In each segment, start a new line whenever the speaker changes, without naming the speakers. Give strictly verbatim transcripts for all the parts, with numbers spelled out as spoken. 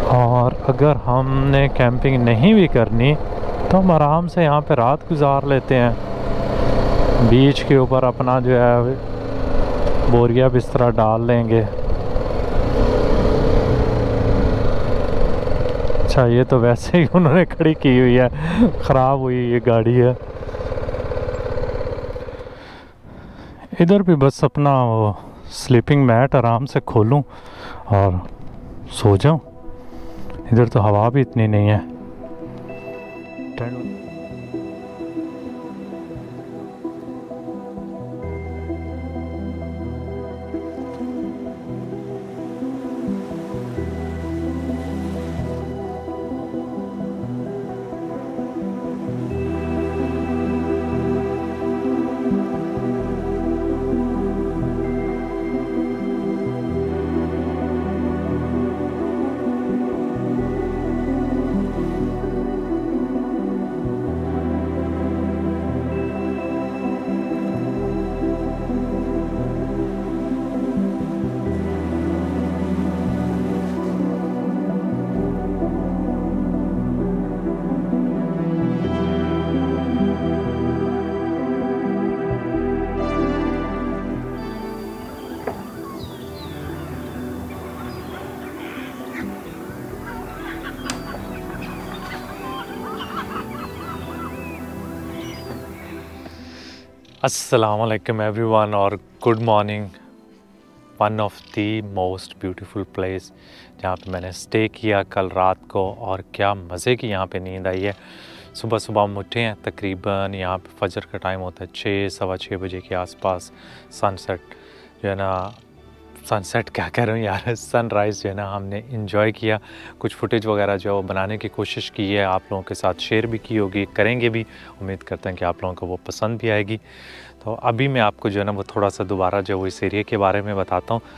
और अगर हमने कैंपिंग नहीं भी करनी तो हम आराम से यहाँ पे रात गुजार लेते हैं। बीच के ऊपर अपना जो है बोरिया बिस्तरा डाल लेंगे। अच्छा, ये तो वैसे ही उन्होंने खड़ी की हुई है, ख़राब हुई ये गाड़ी है। इधर भी बस अपना वो स्लीपिंग मैट आराम से खोलूं और सो जाऊं। इधर तो हवा भी इतनी नहीं है। अस्सलाम वालेकुम एवरीवन और good morning. One of the most beautiful place जहाँ पे मैंने स्टे किया कल रात को, और क्या मज़े की यहाँ पे नींद आई है। सुबह सुबह हम उठे हैं, तकरीबन यहाँ पे फजर का टाइम होता है छः सवा छः बजे के आसपास। सनसेट जो है ना, सनसेट क्या कह रहा हूँ यार, सनराइज़ जो है ना हमने इंजॉय किया। कुछ फुटेज वगैरह जो है वो बनाने की कोशिश की है, आप लोगों के साथ शेयर भी की होगी, करेंगे भी। उम्मीद करते हैं कि आप लोगों को वो पसंद भी आएगी। तो अभी मैं आपको जो है ना वो थोड़ा सा दोबारा जो वो इस एरिया के बारे में बताता हूँ।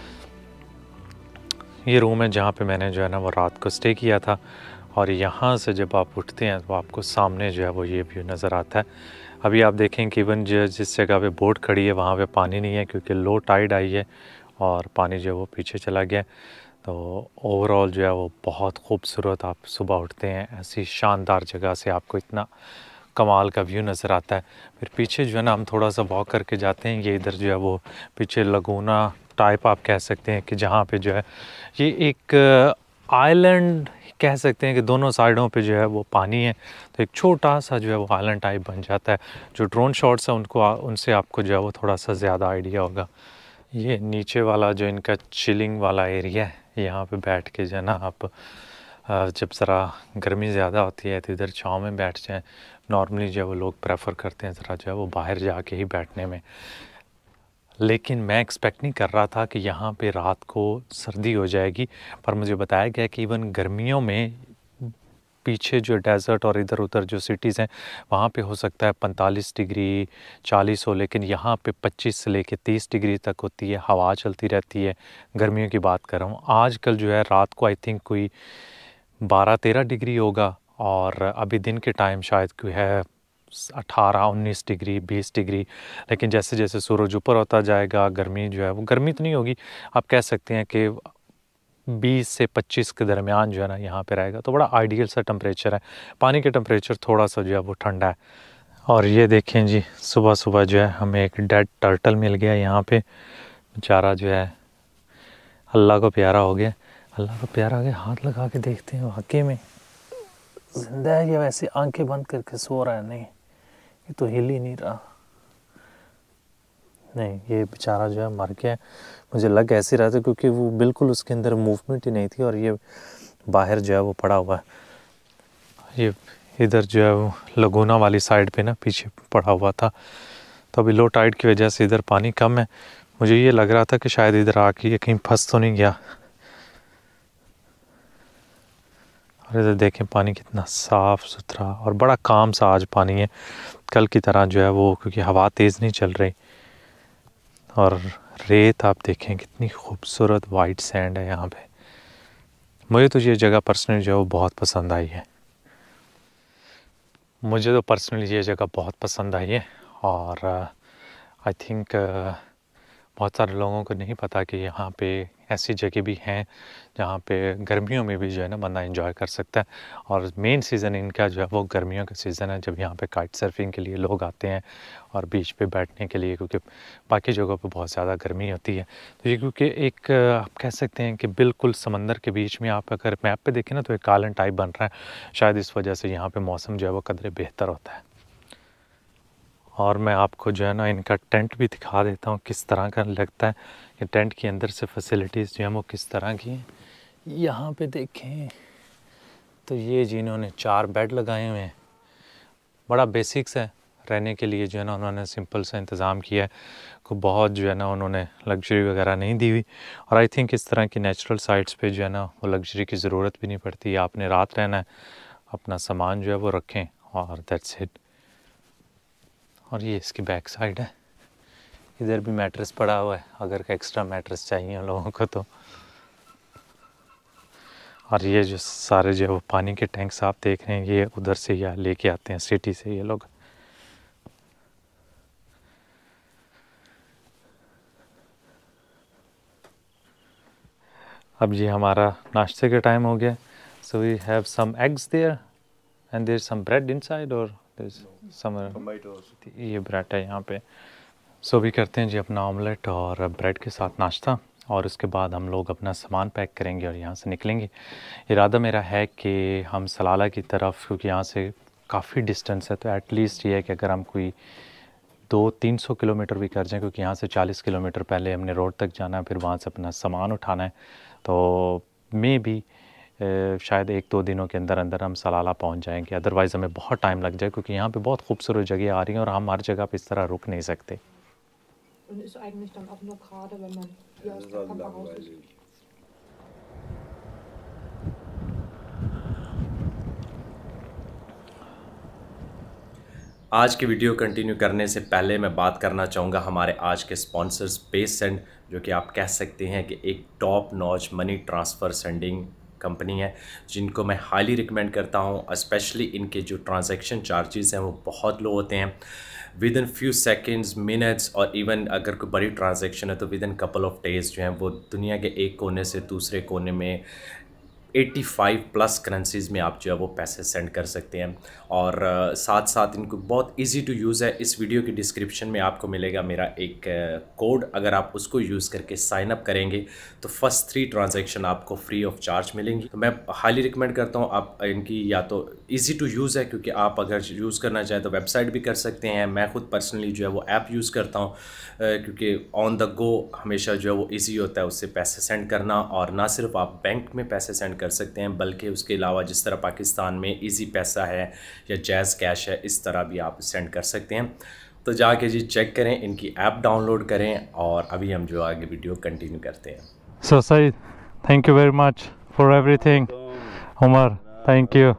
ये रूम है जहाँ पे मैंने जो है ना वो रात को स्टे किया था, और यहाँ से जब आप उठते हैं तो आपको सामने जो है वो ये व्यू नज़र आता है। अभी आप देखें कि इवन जो जिस जगह पे बोट खड़ी है वहाँ पे पानी नहीं है, क्योंकि लो टाइड आई है और पानी जो है वो पीछे चला गया। तो ओवरऑल जो है वो बहुत खूबसूरत, आप सुबह उठते हैं ऐसी शानदार जगह से आपको इतना कमाल का व्यू नज़र आता है। फिर पीछे जो है ना हम थोड़ा सा वॉक करके जाते हैं। ये इधर जो है वो पीछे लगूना टाइप आप कह सकते हैं कि जहाँ पे जो है ये एक आइलैंड कह सकते हैं कि दोनों साइडों पे जो है वो पानी है, तो एक छोटा सा जो है वो आइलैंड टाइप बन जाता है। जो ड्रोन शॉट्स हैं उनको उनसे आपको जो है वो थोड़ा सा ज़्यादा आइडिया होगा। ये नीचे वाला जो इनका चिलिंग वाला एरिया है, यहाँ पे बैठ के जो है ना आप जब ज़रा गर्मी ज़्यादा होती है तो इधर छाँव में बैठ जाएं। नॉर्मली जो है वो लोग प्रेफर करते हैं ज़रा जो है वो बाहर जाके ही बैठने में, लेकिन मैं एक्सपेक्ट नहीं कर रहा था कि यहाँ पे रात को सर्दी हो जाएगी। पर मुझे बताया गया कि इवन गर्मियों में पीछे जो डेज़र्ट और इधर उधर जो सिटीज़ हैं वहाँ पे हो सकता है पैंतालीस डिग्री चालीस हो, लेकिन यहाँ पे पच्चीस से लेके तीस डिग्री तक होती है, हवा चलती रहती है। गर्मियों की बात कर रहा हूँ। आजकल जो है रात को आई थिंक कोई बारह तेरह डिग्री होगा, और अभी दिन के टाइम शायद कोई है अठारह उन्नीस डिग्री बीस डिग्री। लेकिन जैसे जैसे सूरज ऊपर होता जाएगा गर्मी जो है वो गर्मी तो नहीं होगी, आप कह सकते हैं कि बीस से पच्चीस के दरमियान जो है ना यहाँ पे रहेगा। तो बड़ा आइडियल सा टेम्परेचर है। पानी के टेम्परेचर थोड़ा सा जो है वो ठंडा है। और ये देखें जी, सुबह सुबह जो है हमें एक डेड टर्टल मिल गया यहाँ पे। बेचारा जो है अल्लाह को प्यारा हो गया। अल्लाह को प्यारा हो गया, हाथ लगा के देखते हैं वाकई में जिंदा है या वैसे आंखें बंद करके सो रहा है। नहीं, ये तो हिल ही नहीं रहा। नहीं, ये बेचारा जो है मर गया। मुझे लग ऐसे रहा था क्योंकि वो बिल्कुल उसके अंदर मूवमेंट ही नहीं थी, और ये बाहर जो है वो पड़ा हुआ है। ये इधर जो है वो लगूना वाली साइड पे ना पीछे पड़ा हुआ था। तो अभी लो टाइड की वजह से इधर पानी कम है। मुझे ये लग रहा था कि शायद इधर आके ये कहीं फंस तो नहीं गया। और इधर देखें पानी कितना साफ़ सुथरा और बड़ा काम सा आज पानी है, कल की तरह जो है वो, क्योंकि हवा तेज़ नहीं चल रही। और रेत आप देखें कितनी खूबसूरत वाइट सैंड है यहाँ पे। मुझे तो ये जगह पर्सनली जो है वो बहुत पसंद आई है। मुझे तो पर्सनली ये जगह बहुत पसंद आई है। और आई थिंक बहुत सारे लोगों को नहीं पता कि यहाँ पे ऐसी जगह भी हैं जहाँ पे गर्मियों में भी जो है ना बंदा एंजॉय कर सकता है। और मेन सीज़न इनका जो है वो गर्मियों का सीज़न है, जब यहाँ पे काइट सर्फिंग के लिए लोग आते हैं और बीच पे बैठने के लिए, क्योंकि बाकी जगहों पे बहुत ज़्यादा गर्मी होती है। तो ये क्योंकि एक आप कह सकते हैं कि बिल्कुल समंदर के बीच में, आप अगर मैप पे देखें ना तो एक आइलैंड टाइप बन रहा है, शायद इस वजह से यहाँ पे मौसम जो है वो कदरे बेहतर होता है। और मैं आपको जो है ना इनका टेंट भी दिखा देता हूँ किस तरह का लगता है कि टेंट के अंदर से फैसिलिटीज़ जो हैं वो किस तरह की हैं। यहाँ पे देखें तो ये जिन्होंने चार बेड लगाए हुए हैं, बड़ा बेसिक्स है रहने के लिए, जो है ना उन्होंने सिंपल सा इंतज़ाम किया है, को बहुत जो है ना उन्होंने लग्जरी वगैरह नहीं दी हुई। और आई थिंक इस तरह की नेचुरल साइट्स पे जो है ना वो लग्जरी की ज़रूरत भी नहीं पड़ती। आपने रात रहना है, अपना सामान जो है वो रखें और दैट्स इट। और ये इसकी बैक साइड है, इधर भी मैट्रेस पड़ा हुआ है अगर एक्स्ट्रा मैट्रेस चाहिए उन लोगों को तो। और ये जो सारे जो वो पानी के टैंक्स आप देख रहे हैं, ये उधर से या लेके आते हैं सिटी से ये लोग। अब ये हमारा नाश्ते का टाइम हो गया। So we have some eggs there and there some bread inside और सम ये ब्रेड है यहाँ पे। सो so, भी करते हैं जी अपना ऑमलेट और ब्रेड के साथ नाश्ता, और उसके बाद हम लोग अपना सामान पैक करेंगे और यहाँ से निकलेंगे। इरादा मेरा है कि हम सलाला की तरफ, क्योंकि यहाँ से काफ़ी डिस्टेंस है, तो एटलीस्ट ये है कि अगर हम कोई दो तीन सौ किलोमीटर भी कर जाएँ, क्योंकि यहाँ से चालीस किलोमीटर पहले हमने रोड तक जाना है, फिर वहाँ से अपना सामान उठाना है, तो मे भी शायद एक दो दिनों के अंदर अंदर हम सलाला पहुंच जाएंगे। अदरवाइज़ हमें बहुत टाइम लग जाए, क्योंकि यहाँ पे बहुत खूबसूरत जगह आ रही हैं और हम हर जगह पे इस तरह रुक नहीं सकते।
आज की वीडियो कंटिन्यू करने से पहले मैं बात करना चाहूँगा हमारे आज के स्पॉन्सर्स पेसेंड, जो कि आप कह सकते हैं कि एक top notch money transfer sending company है, जिनको मैं हाईली रिकमेंड करता हूँ। स्पेशली इनके जो ट्रांजैक्शन चार्जेस हैं वो बहुत लो होते हैं, within few seconds, minutes, और इवन अगर कोई बड़ी ट्रांजैक्शन है तो within couple of days जो हैं वो दुनिया के एक कोने से दूसरे कोने में पचासी प्लस करेंसीज़ में आप जो है वो पैसे सेंड कर सकते हैं। और uh, साथ साथ इनको बहुत इजी टू यूज़ है। इस वीडियो की डिस्क्रिप्शन में आपको मिलेगा मेरा एक कोड, uh, अगर आप उसको यूज़ करके साइन अप करेंगे तो फर्स्ट थ्री ट्रांजैक्शन आपको फ्री ऑफ चार्ज मिलेंगी। तो मैं हाईली रिकमेंड करता हूँ आप इनकी, या तो इजी टू यूज़ है, क्योंकि आप अगर यूज़ करना चाहें तो वेबसाइट भी कर सकते हैं। मैं खुद पर्सनली जो है वो ऐप यूज़ करता हूँ, क्योंकि ऑन द गो हमेशा जो है वो ईजी होता है उससे पैसे सेंड करना। और ना सिर्फ आप बैंक में पैसे सेंड कर सकते हैं, बल्कि उसके अलावा जिस तरह पाकिस्तान में इजी पैसा है या जैज़ कैश है, इस तरह भी आप सेंड कर सकते हैं। तो जाके जी चेक करें, इनकी ऐप डाउनलोड करें, और अभी हम जो आगे वीडियो कंटिन्यू करते हैं।
So Saeed, thank you very much for everything. Umar, thank you.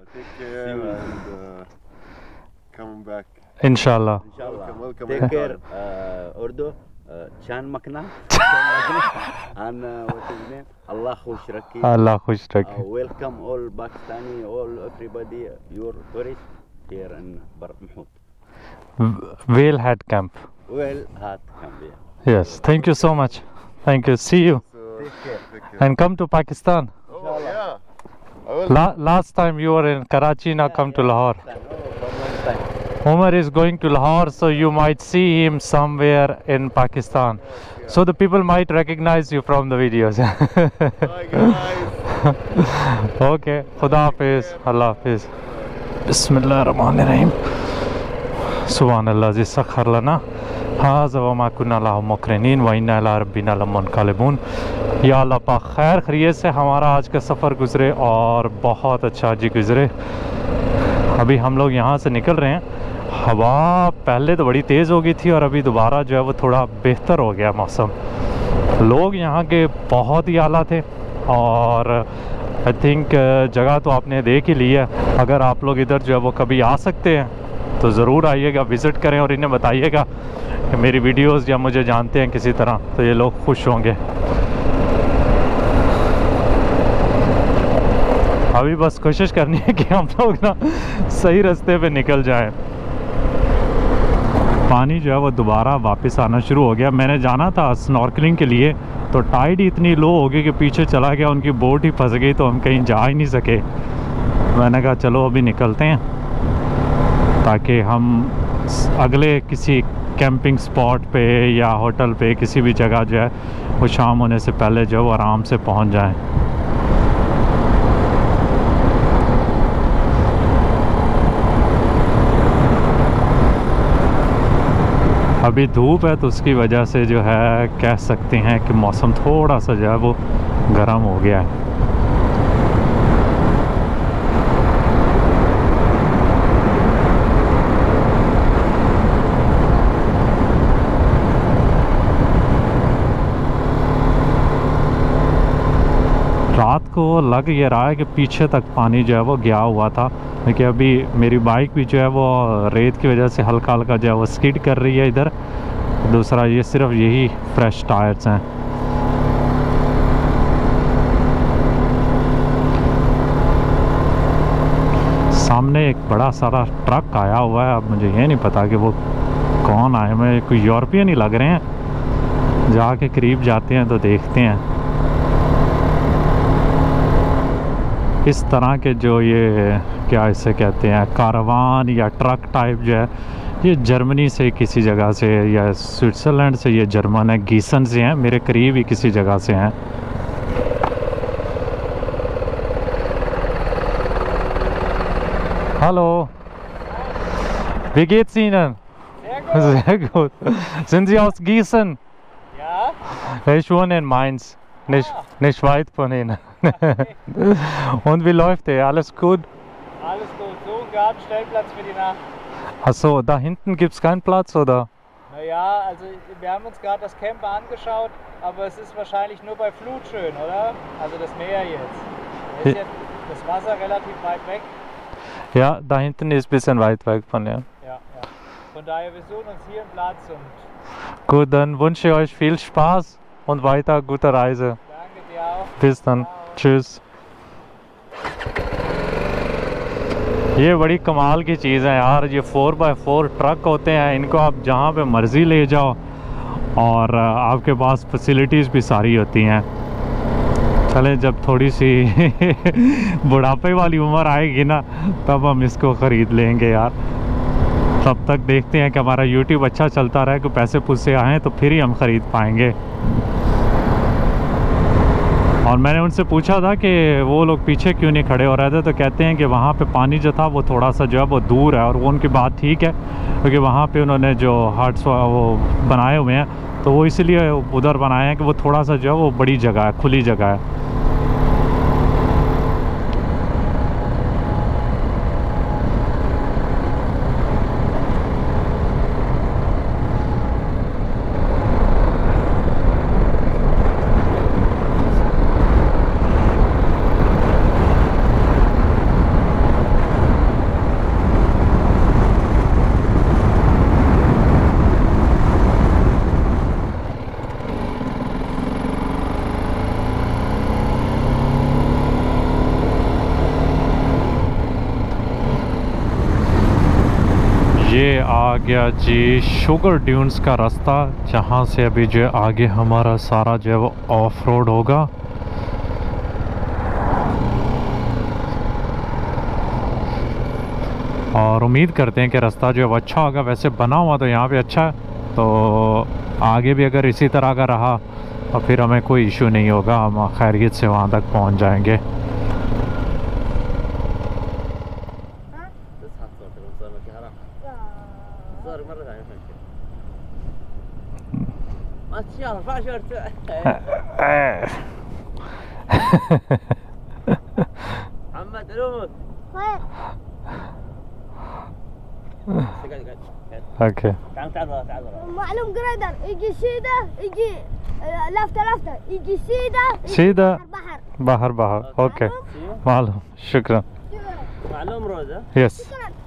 इंशाल्लाह।
Take care. उर्दू शान मकना and uh, what is name? Allah खुश रखे।
Allah खुश रखे।
Welcome all Pakistani, all everybody, your tourists here in Bar Mahmoud.
Whale Hat Camp.
Whale Hat Camp. Yeah.
Yes. Thank you so much. Thank you. See you.
Take care.
And come to Pakistan.
Oh yeah.
La last time you were in Karachi, now come to Lahore. Umar is going to Lahore, so you might see him somewhere in Pakistan. So the people might recognize you from the videos.
Hi guys.
Okay. Khuda Hafiz. Allah Hafiz. Bismillahirrahmanirrahim. Subhanallah zi sakhar lana हाज़ा व मा कुन्ना लहु मुक़रिनीन व इन्ना इला रब्बिना लमुनक़लिबून। या अल्लाह पाक खैर खैरियत से हमारा आज का सफ़र गुज़रे, और बहुत अच्छा जी गुज़रे। अभी हम लोग यहाँ से निकल रहे हैं। हवा पहले तो बड़ी तेज़ हो गई थी, और अभी दोबारा जो है वो थोड़ा बेहतर हो गया मौसम। लोग यहाँ के बहुत ही आला थे, और आई थिंक जगह तो आपने देख ही ली है। अगर आप लोग इधर जो है वो कभी आ सकते हैं तो ज़रूर आइएगा, विज़िट करें, और इन्हें बताइएगा कि मेरी वीडियोस या मुझे जानते हैं किसी तरह, तो ये लोग खुश होंगे। अभी बस कोशिश करनी है कि हम लोग ना सही रास्ते पे निकल जाएं। पानी जो है वो दोबारा वापस आना शुरू हो गया। मैंने जाना था स्नॉर्कलिंग के लिए, तो टाइड ही इतनी लो हो गई कि पीछे चला गया, उनकी बोट ही फंस गई, तो हम कहीं जा ही नहीं सके। मैंने कहा चलो अभी निकलते हैं ताकि हम अगले किसी कैंपिंग स्पॉट पे या होटल पे किसी भी जगह जो है वो शाम होने से पहले जो है वो आराम से पहुंच जाएं। अभी धूप है तो उसकी वजह से जो है कह सकते हैं कि मौसम थोड़ा सा जो है वो गर्म हो गया है। रात को लग ये रहा है कि पीछे तक पानी जो है वो गया हुआ था, क्योंकि अभी मेरी बाइक भी जो है वो रेत की वजह से हल्का हल्का जो है वो स्किड कर रही है इधर। दूसरा ये सिर्फ यही फ्रेश टायर्स हैं। सामने एक बड़ा सारा ट्रक आया हुआ है, अब मुझे ये नहीं पता कि वो कौन आए, मैं कोई यूरोपियन ही लग रहे हैं। जाके करीब जाते हैं तो देखते हैं। इस तरह के जो ये क्या इसे कहते हैं कारवान या ट्रक टाइप जो है ये जर्मनी से किसी जगह से या स्विट्ज़रलैंड से, ये जर्मन है, गीसन से हैं, मेरे करीब ही किसी जगह से हैं। Hello, wie geht's Ihnen? Sehr gut. Sind Sie aus Gießen?
Ja.
Ich wohne in Mainz, nicht, nicht weit von Ihnen. Und wie läuft ihr? Alles gut?
Alles gut. So ein Gartenstellplatz für die Nacht.
Achso, da hinten gibt es keinen Platz, oder?
Naja, also wir haben uns gerade das Camper angeschaut, aber es ist wahrscheinlich nur bei Flut schön, oder? Also das Meer jetzt. Da ist ja das Wasser relativ weit weg.
Ja, da hinten ist ein bisschen weit weg von hier.
Ja, ja. Von daher, wir suchen uns hier einen Platz und...
Gut, dann wünsche ich euch viel Spaß und weiter gute Reise.
Danke dir auch.
Bis dann.
Ciao.
Tschüss. ये बड़ी कमाल की चीज़ है यार, ये four by four truck होते हैं, इनको आप जहाँ पे मर्ज़ी ले जाओ और आपके पास फैसिलिटीज़ भी सारी होती हैं। चले जब थोड़ी सी बुढ़ापे वाली उम्र आएगी ना तब हम इसको ख़रीद लेंगे यार। तब तक देखते हैं कि हमारा यूट्यूब अच्छा चलता रहे, कोई पैसे पुसे आएँ तो फिर ही हम ख़रीद पाएंगे। और मैंने उनसे पूछा था कि वो लोग पीछे क्यों नहीं खड़े हो रहे थे, तो कहते हैं कि वहाँ पे पानी जो था वो थोड़ा सा जो है वो दूर है, और वो उनकी बात ठीक है क्योंकि वहाँ पे उन्होंने जो हट्स वो बनाए हुए हैं तो वो इसलिए उधर बनाए हैं कि वो थोड़ा सा जो है वो बड़ी जगह है, खुली जगह है। ये आ गया जी शुगर ड्यून्स का रास्ता, जहाँ से अभी जो है आगे हमारा सारा जो है वो ऑफ रोड होगा। और उम्मीद करते हैं कि रास्ता जो है वो अच्छा होगा। वैसे बना हुआ तो यहाँ पे अच्छा है, तो आगे भी अगर इसी तरह का रहा तो फिर हमें कोई इशू नहीं होगा, हम खैरियत से वहाँ तक पहुँच जाएंगे। اوكي
معلوم جريدر يجي سيده يجي لفته لفته يجي سيده
سيده
بحر
بحر بحر اوكي معلوم شكرا
मालूम रोज़
यस।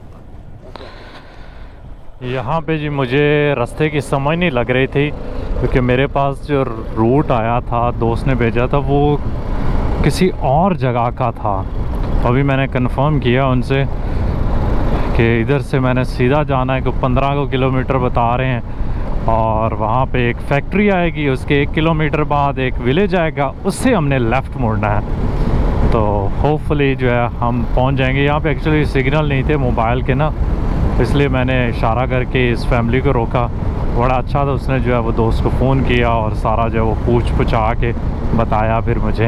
यहाँ पे जी मुझे रास्ते की समझ नहीं लग रही थी क्योंकि मेरे पास जो रूट आया था, दोस्त ने भेजा था, वो किसी और जगह का था। अभी मैंने कंफर्म किया उनसे कि इधर से मैंने सीधा जाना है, कि पंद्रह को किलोमीटर बता रहे हैं और वहाँ पे एक फैक्ट्री आएगी, उसके एक किलोमीटर बाद एक विलेज आएगा, उससे हमने लेफ़्ट मुड़ना है। तो होपफुली जो है हम पहुँच जाएंगे। यहाँ पे एक्चुअली सिग्नल नहीं थे मोबाइल के ना, इसलिए मैंने इशारा करके इस फैमिली को रोका। बड़ा अच्छा था, उसने जो है वो दोस्त को फ़ोन किया और सारा जो है वो पूछ पुछा के बताया फिर मुझे।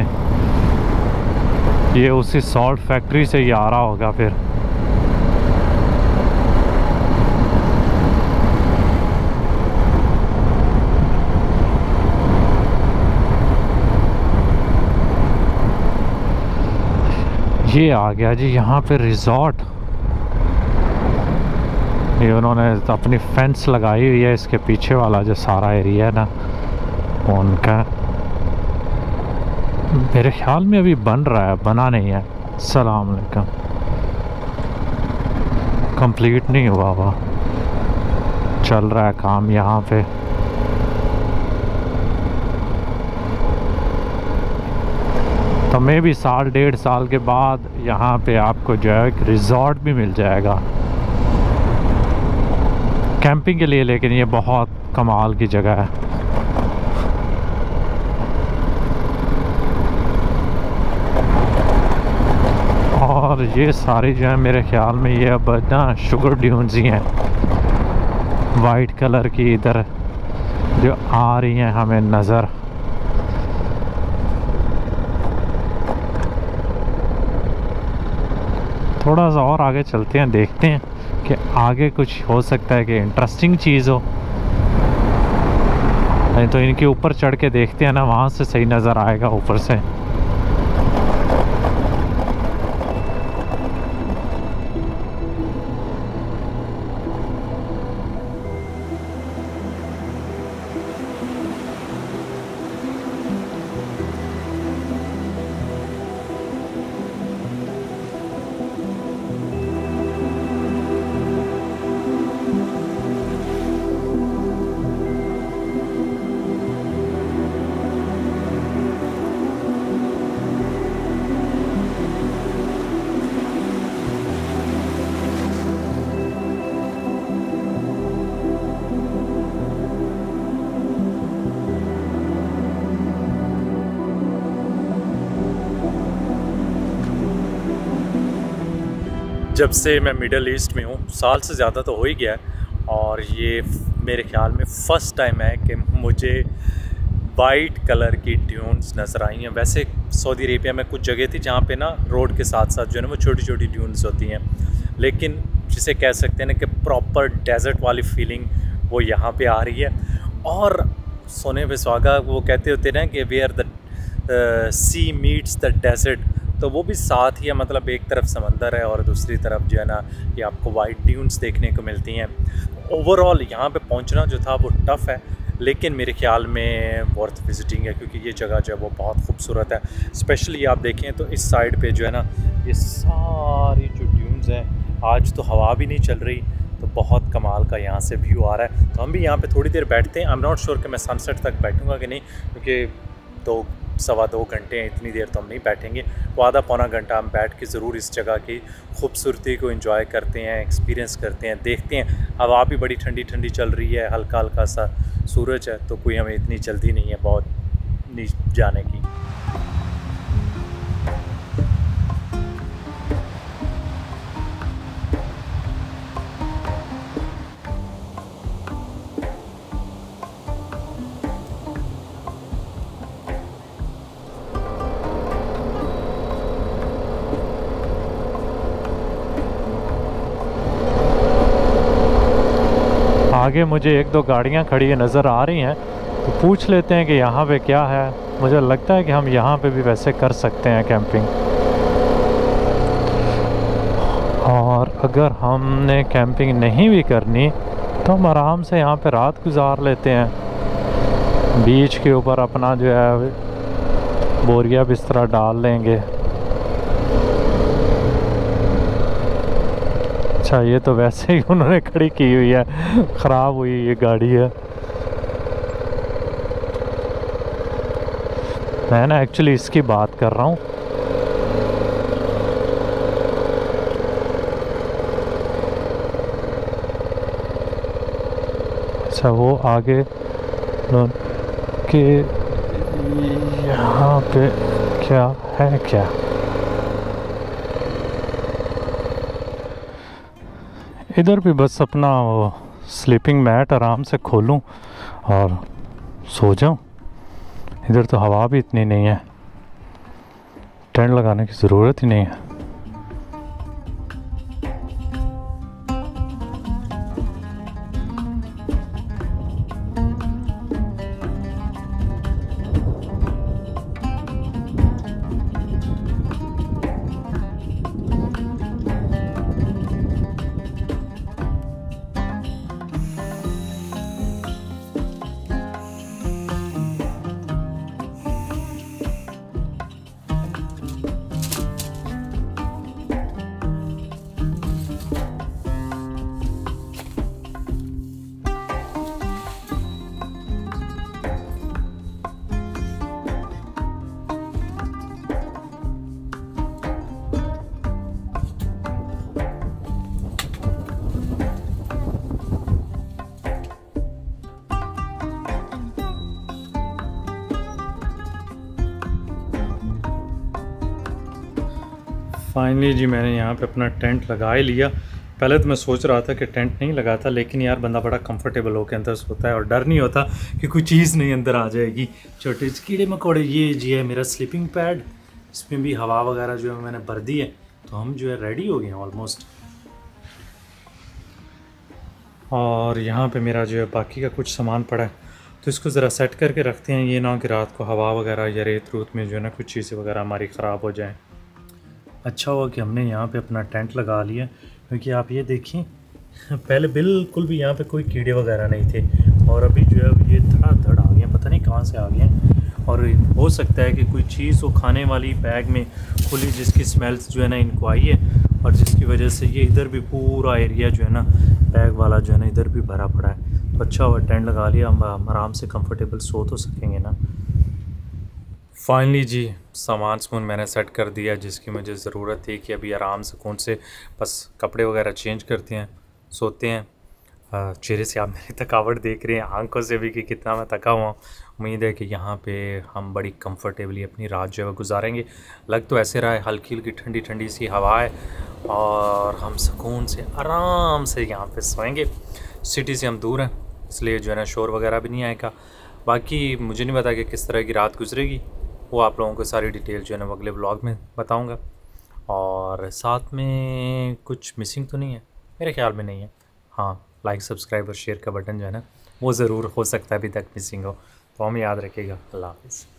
ये उसी सॉल्ट फैक्ट्री से ही आ रहा होगा फिर। ये आ गया जी यहाँ पे रिजॉर्ट। ये उन्होंने अपनी फेंस लगाई हुई है, इसके पीछे वाला जो सारा एरिया है ना उनका। मेरे ख्याल में अभी बन रहा है, बना नहीं है। सलाम अलैकुम। कंप्लीट नहीं हुआ हुआ, चल रहा है काम यहाँ पे। तो मे भी साल डेढ़ साल के बाद यहाँ पे आपको जो है एक रिजॉर्ट भी मिल जाएगा कैंपिंग के लिए। लेकिन ये बहुत कमाल की जगह है। और ये सारी जो है मेरे ख्याल में ये अब ना शुगर ड्यून्स ही हैं, वाइट कलर की इधर जो आ रही हैं हमें नज़र। थोड़ा सा और आगे चलते हैं, देखते हैं कि आगे कुछ हो सकता है कि इंटरेस्टिंग चीज़ हो। नहीं तो इनके ऊपर चढ़ के देखते हैं ना, वहाँ से सही नज़र आएगा ऊपर से।
जब से मैं मिडल ईस्ट में हूँ, साल से ज़्यादा तो हो ही गया है, और ये मेरे ख्याल में फ़र्स्ट टाइम है कि मुझे वाइट कलर की ड्यून्स नज़र आई हैं। वैसे सऊदी अरेबिया में कुछ जगह थी जहाँ पे ना रोड के साथ साथ जो है ना वो छोटी छोटी ड्यून्स होती हैं, लेकिन जिसे कह सकते हैं ना कि प्रॉपर डेजर्ट वाली फीलिंग वो यहाँ पे आ रही है। और सोने पे सुहागा वो कहते होते ना कि where the sea meets the desert, तो वो भी साथ ही है। मतलब एक तरफ समंदर है और दूसरी तरफ जो है ना ये आपको वाइट ड्यून्स देखने को मिलती हैं। ओवरऑल यहाँ पे पहुँचना जो था वो टफ़ है, लेकिन मेरे ख्याल में वर्थ विजिटिंग है, क्योंकि ये जगह जो है वो बहुत खूबसूरत है। स्पेशली आप देखें तो इस साइड पे जो है ना ये सारी जो ड्यून्स हैं, आज तो हवा भी नहीं चल रही, तो बहुत कमाल का यहाँ से व्यू आ रहा है। तो हम भी यहाँ पे थोड़ी देर बैठते हैं। आई एम नॉट श्योर कि मैं सनसेट तक बैठूँगा कि नहीं, क्योंकि दो सवा दो घंटे हैं, इतनी देर तो हम नहीं बैठेंगे। वो आधा पौना घंटा हम बैठ के ज़रूर इस जगह की खूबसूरती को एंजॉय करते हैं, एक्सपीरियंस करते हैं, देखते हैं। हवा भी बड़ी ठंडी ठंडी चल रही है, हल्का हल्का सा सूरज है, तो कोई हमें इतनी जल्दी नहीं है बहुत नीचे जाने की।
आगे मुझे एक दो गाड़ियाँ खड़ी नज़र आ रही हैं, तो पूछ लेते हैं कि यहाँ पे क्या है। मुझे लगता है कि हम यहाँ पे भी वैसे कर सकते हैं कैंपिंग। और अगर हमने कैंपिंग नहीं भी करनी तो हम आराम से यहाँ पे रात गुजार लेते हैं। बीच के ऊपर अपना जो है बोरिया बिस्तरा डाल लेंगे। अच्छा, ये तो वैसे ही उन्होंने खड़ी की हुई है, ख़राब हुई ये गाड़ी है। मैं ना एक्चुअली इसकी बात कर रहा हूँ। अच्छा, अच्छा वो आगे के यहाँ पे क्या है क्या? इधर भी बस अपना वो स्लीपिंग मैट आराम से खोलूं और सो जाऊं। इधर तो हवा भी इतनी नहीं है, टेंट लगाने की ज़रूरत ही नहीं है। फाइनली जी मैंने यहाँ पे अपना टेंट लगा ही लिया। पहले तो मैं सोच रहा था कि टेंट नहीं लगाता, लेकिन यार बंदा बड़ा कंफर्टेबल होकर अंदर सोता है और डर नहीं होता कि कोई चीज़ नहीं अंदर आ जाएगी। छोटे कीड़े मकोड़े। ये जी है मेरा स्लीपिंग पैड, इसमें भी हवा वगैरह जो है मैंने भर दी है, तो हम जो है रेडी हो गए हैं ऑलमोस्ट। और यहाँ पे मेरा जो है बाकी का कुछ सामान पड़ा है, तो इसको ज़रा सेट करके रखते हैं, ये ना कि रात को हवा वगैरह या रेत रूत में जो है ना कुछ चीज़ें वगैरह हमारी ख़राब हो जाएं। अच्छा हुआ कि हमने यहाँ पे अपना टेंट लगा लिया, क्योंकि आप ये देखें पहले बिल्कुल भी यहाँ पे कोई कीड़े वगैरह नहीं थे, और अभी जो है ये धड़ाधड़ आ गए, पता नहीं कहाँ से आ गए। और हो सकता है कि कोई चीज़ वो खाने वाली बैग में खुली, जिसकी स्मेल्स जो है ना इनको आई है, और जिसकी वजह से ये इधर भी पूरा एरिया जो है ना बैग वाला जो है ना इधर भी भरा पड़ा है। तो अच्छा हुआ टेंट लगा लिया, हम आराम से कंफर्टेबल सो तो सकेंगे ना। फाइनली जी सामान सुन मैंने सेट कर दिया, जिसकी मुझे ज़रूरत थी कि अभी आराम से कौन से बस कपड़े वगैरह चेंज करते हैं, सोते हैं। चेहरे से आप मेरी थकावट देख रहे हैं, आंखों से भी कि कितना मैं थका हुआ। उम्मीद है कि यहाँ पे हम बड़ी कंफर्टेबली अपनी रात जो है गुजारेंगे। लग तो ऐसे रहा है हल्की हल्की ठंडी ठंडी सी हवा है, और हम सुकून से आराम से यहाँ पे सोएंगे। सिटी से हम दूर हैं, इसलिए जो है ना शोर वगैरह भी नहीं आएगा। बाकी मुझे नहीं पता कि किस तरह की रात गुजरेगी, वो आप लोगों को सारी डिटेल जो है ना अगले व्लॉग में बताऊंगा। और साथ में कुछ मिसिंग तो नहीं है, मेरे ख्याल में नहीं है। हाँ, लाइक सब्सक्राइब और शेयर का बटन जो है ना वो ज़रूर हो सकता है अभी तक मिसिंग हो, तो हमें याद रखिएगा। अल्लाह हाफ़िज़।